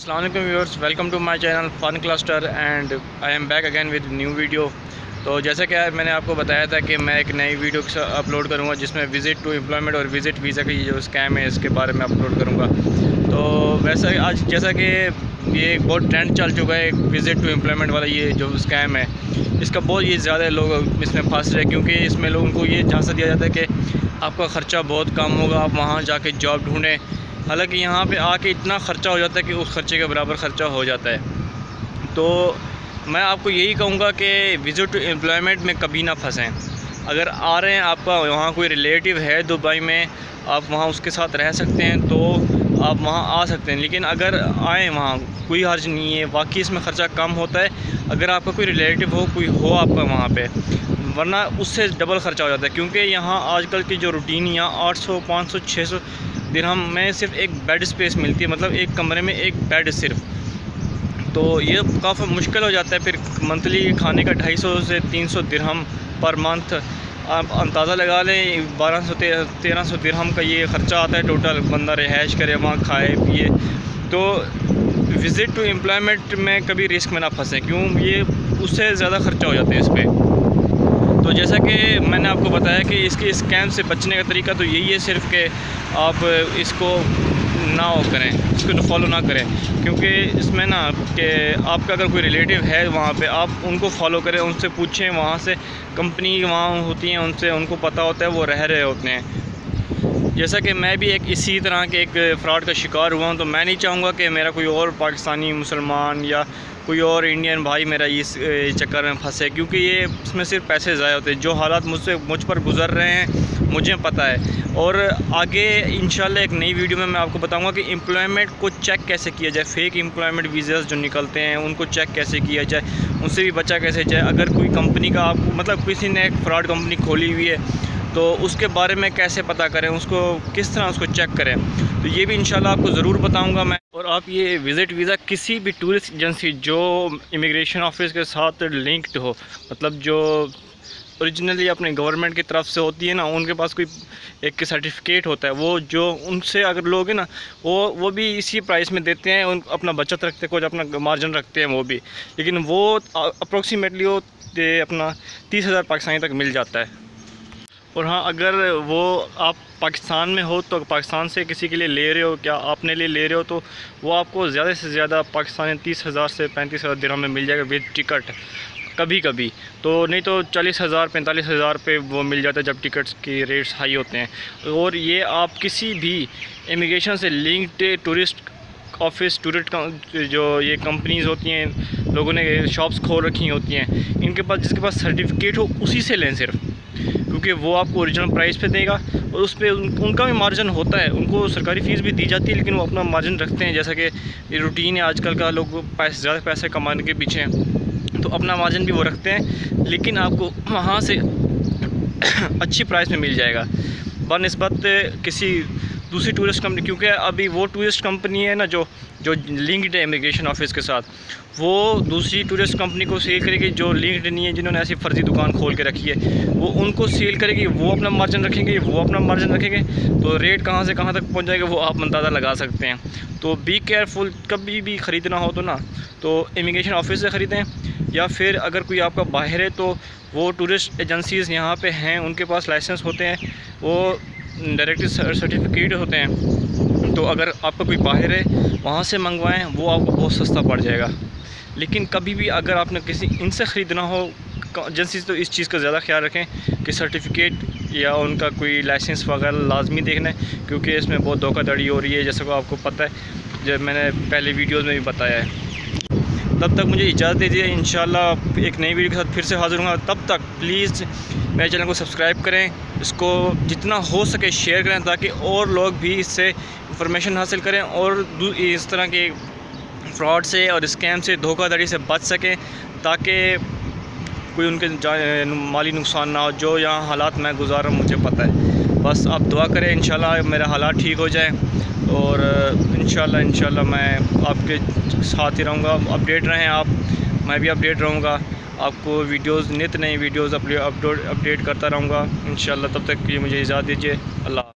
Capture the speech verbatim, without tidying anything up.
अस्सलाम वालेकुम viewers, welcome to my channel fun cluster and I am back again with new video. तो जैसा कि मैंने आपको बताया था कि मैं एक नई वीडियो अपलोड करूंगा जिसमें विज़िट टू एम्प्लॉयमेंट और विज़िट वीज़ा की जो स्कैम है इसके बारे में अपलोड करूंगा। तो वैसा आज जैसा कि ये एक बहुत ट्रेंड चल चुका है विज़िट टू एम्प्लॉयमेंट वाला ये जो स्कैम है, इसका बहुत ये ज़्यादा लोग इसमें फंस रहे हैं क्योंकि इसमें लोगों को ये झांसा दिया जाता है कि आपका ख़र्चा बहुत कम होगा, आप वहाँ जाके जॉब ढूँढें। हालांकि यहाँ पे आके इतना ख़र्चा हो जाता है कि उस ख़र्चे के बराबर ख़र्चा हो जाता है। तो मैं आपको यही कहूँगा कि विज़िट टू एम्प्लॉयमेंट में कभी ना फंसें। अगर आ रहे हैं, आपका वहाँ कोई रिलेटिव है दुबई में, आप वहाँ उसके साथ रह सकते हैं तो आप वहाँ आ सकते हैं। लेकिन अगर आएँ वहाँ कोई हर्ज नहीं है, वाकई इसमें ख़र्चा कम होता है अगर आपका कोई रिलेटिव हो, कोई हो आपका वहाँ पे, वरना उससे डबल ख़र्चा हो जाता है। क्योंकि यहाँ आजकल की जो रूटीन यहाँ आठ सौ पाँच सौ छः सौ दिरहम में सिर्फ एक बेड स्पेस मिलती है, मतलब एक कमरे में एक बेड सिर्फ। तो ये काफ़ी मुश्किल हो जाता है। फिर मंथली खाने का ढाई सौ से तीन सौ दिरहम पर मंथ, आप अंदाज़ा लगा लें बारह सौ तेरह सौ दिरहम का ये ख़र्चा आता है टोटल। बंदा रिहाइश करे, वहाँ खाए पिए। तो विज़िट टू एम्प्लॉयमेंट में कभी रिस्क में ना फंसें, क्यों ये उससे ज़्यादा ख़र्चा हो जाता है इस पर। तो जैसा कि मैंने आपको बताया कि इसके स्कैम से बचने का तरीका तो यही है सिर्फ कि आप इसको ना वो करें, इसको फॉलो ना करें। क्योंकि इसमें ना कि आपका अगर कोई रिलेटिव है वहाँ पे, आप उनको फॉलो करें, उनसे पूछें, वहाँ से कंपनी वहाँ होती हैं उनसे, उनको पता होता है वो रह रहे होते हैं। जैसा कि मैं भी एक इसी तरह के एक फ़्रॉड का शिकार हुआ हूँ, तो मैं नहीं चाहूँगा कि मेरा कोई और पाकिस्तानी मुसलमान या कोई और इंडियन भाई मेरा इस चक्कर में फंसे, क्योंकि ये इसमें सिर्फ पैसे ज़ाया होते हैं। जो हालात मुझसे मुझ पर गुज़र रहे हैं मुझे पता है। और आगे इंशाल्लाह एक नई वीडियो में मैं आपको बताऊंगा कि एम्प्लॉयमेंट को चेक कैसे किया जाए, फेक एम्प्लॉयमेंट वीज़ास जो निकलते हैं उनको चेक कैसे किया जाए, उनसे भी बचा कैसे जाए। अगर कोई कंपनी का आप मतलब किसी ने एक फ़्रॉड कंपनी खोली हुई है तो उसके बारे में कैसे पता करें, उसको किस तरह उसको चेक करें, तो ये भी इंशाल्लाह आपको ज़रूर बताऊंगा मैं। और आप ये विज़िट वीज़ा किसी भी टूरिस्ट एजेंसी जो इमिग्रेशन ऑफिस के साथ लिंक्ड हो, मतलब जो ओरिजिनली अपने गवर्नमेंट की तरफ से होती है ना, उनके पास कोई एक सर्टिफिकेट होता है, वो जो उनसे अगर लोग हैं ना वो वो भी इसी प्राइस में देते हैं, उन अपना बचत रखते हैं, कुछ अपना मार्जिन रखते हैं वो भी, लेकिन वो अप्रोक्सीमेटली वो अपना तीस हज़ार पाकिस्तानी तक मिल जाता है। और हाँ, अगर वो आप पाकिस्तान में हो तो पाकिस्तान से किसी के लिए ले रहे हो, क्या अपने लिए ले रहे हो, तो वो आपको ज़्यादा से ज़्यादा पाकिस्तानी तीस हज़ार से पैंतीस हज़ार दिरहम में मिल जाएगा विद टिकट कभी कभी। तो नहीं तो चालीस हज़ार पैंतालीस हज़ार पे वो मिल जाता है जब टिकट्स के रेट्स हाई होते हैं। और ये आप किसी भी इमिग्रेशन से लिंक्ड टूरिस्ट ऑफिस, टूरिस्ट जो ये कंपनीज़ होती हैं, लोगों ने शॉप्स खोल रखी होती हैं, इनके पास जिसके पास सर्टिफिकेट हो उसी से लें सिर्फ, क्योंकि वो आपको ओरिजिनल प्राइस पे देगा और उस पर उन, उनका भी मार्जिन होता है। उनको सरकारी फ़ीस भी दी जाती है लेकिन वो अपना मार्जिन रखते हैं। जैसा कि ये रूटीन है आजकल का, लोग पैसे ज़्यादा पैसे कमाने के पीछे हैं तो अपना मार्जिन भी वो रखते हैं, लेकिन आपको वहाँ से अच्छी प्राइस में मिल जाएगा बनिस्बत किसी दूसरी टूरिस्ट कंपनी। क्योंकि अभी वो टूरिस्ट कंपनी है ना जो जो लिंक्ड है इमिग्रेशन ऑफिस के साथ, वो दूसरी टूरिस्ट कंपनी को सेल करेगी जो लिंक्ड नहीं है, जिन्होंने ऐसी फर्जी दुकान खोल के रखी है, वो उनको सेल करेगी, वो अपना मार्जिन रखेंगे, वो अपना मार्जिन रखेंगे, तो रेट कहाँ से कहाँ तक पहुँच जाएगा वो आप अंदाज़ा लगा सकते हैं। तो बी केयरफुल, कभी भी ख़रीदना हो तो ना तो इमिग्रेशन ऑफिस से ख़रीदें, या फिर अगर कोई आपका बाहर है तो वो टूरिस्ट एजेंसीज़ यहाँ पे हैं, उनके पास लाइसेंस होते हैं, वो डायरेक्ट सर्टिफिकेट होते हैं। तो अगर आपका कोई बाहर है वहाँ से मंगवाएं, वो आपको बहुत सस्ता पड़ जाएगा। लेकिन कभी भी अगर आपने किसी इनसे ख़रीदना हो एजेंसी, तो इस चीज़ का ज़्यादा ख्याल रखें कि सर्टिफिकेट या उनका कोई लाइसेंस वगैरह लाजमी देखना है, क्योंकि इसमें बहुत धोखाधड़ी हो रही है, जैसा को आपको पता है, जब मैंने पहले वीडियोज़ में भी बताया है। तब तक मुझे इजाज़त दीजिए, इंशाल्लाह एक नई वीडियो के साथ फिर से हाज़िर हूँगा। तब तक प्लीज़ मेरे चैनल को सब्सक्राइब करें, इसको जितना हो सके शेयर करें, ताकि और लोग भी इससे इंफॉर्मेशन हासिल करें और इस तरह के फ्रॉड से और स्कैम से, धोखाधड़ी से बच सकें, ताकि कोई उनके माली नुकसान ना हो। जो यहाँ हालात मैं गुजार रहा हूँ मुझे पता है, बस आप दुआ करें इंशाल्लाह मेरा हालात ठीक हो जाए, और इंशाल्लाह इंशाल्लाह मैं आपके साथ ही रहूँगा। अपडेट रहें आप, मैं भी अपडेट रहूँगा, आपको वीडियोज़ नित नई वीडियोज़ अपडेट अपडेट करता रहूँगा इंशाल्लाह। तब तक ये मुझे इजाज़त दीजिए, अल्लाह।